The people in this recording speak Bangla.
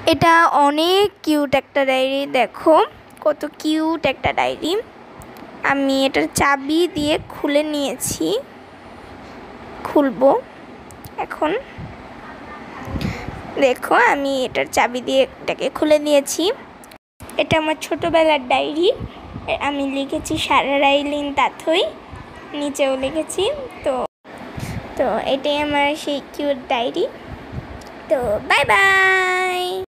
এটা অনেক কিউট একটা ডায়েরি, দেখো কত কিউট একটা ডায়েরি। আমি এটার চাবি দিয়ে খুলে নিয়েছি, খুলবো এখন। দেখো আমি এটার চাবি দিয়ে এটাকে খুলে নিয়েছি। এটা আমার ছোটোবেলার ডায়েরি, আমি লিখেছি সারারাইলিন তাথই, নিচেও লিখেছি। তো তো এটাই আমার সেই কিউট ডায়েরি। তো বাই বাই।